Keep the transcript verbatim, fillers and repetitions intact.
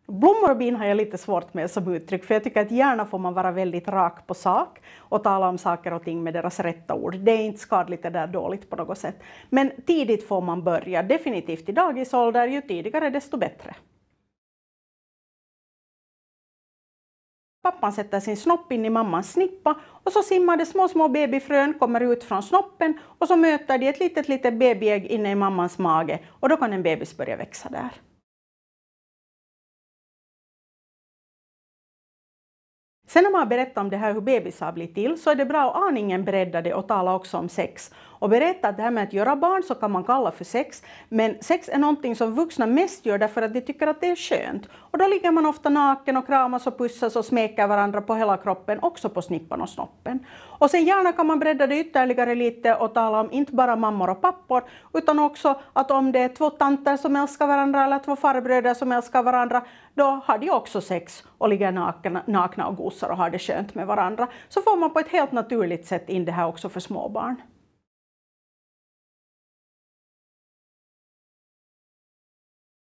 Blommor och bin har jag lite svårt med som uttryck, för jag tycker att gärna får man vara väldigt rak på sak och tala om saker och ting med deras rätta ord. Det är inte skadligt eller dåligt på något sätt. Men tidigt får man börja, definitivt i dagisålder, ju tidigare desto bättre. Pappan sätter sin snopp in i mammans snippa och så simmar de små små babyfrön, kommer ut från snoppen och så möter de ett litet litet babyägg inne i mammans mage och då kan en bebis börja växa där. Sen när man har berättat om det här hur bebisar blir till så är det bra att aningen bredda det och tala också om sex. Och berätta att det här med att göra barn så kan man kalla för sex, men sex är någonting som vuxna mest gör därför att de tycker att det är skönt. Och då ligger man ofta naken och kramas och pussas och smeker varandra på hela kroppen, också på snippan och snoppen. Och sen gärna kan man bredda det ytterligare lite och tala om inte bara mammor och pappor, utan också att om det är två tanter som älskar varandra eller två farbröder som älskar varandra, då har de också sex och ligger nakna, nakna och gosar och har det skönt med varandra. Så får man på ett helt naturligt sätt in det här också för småbarn.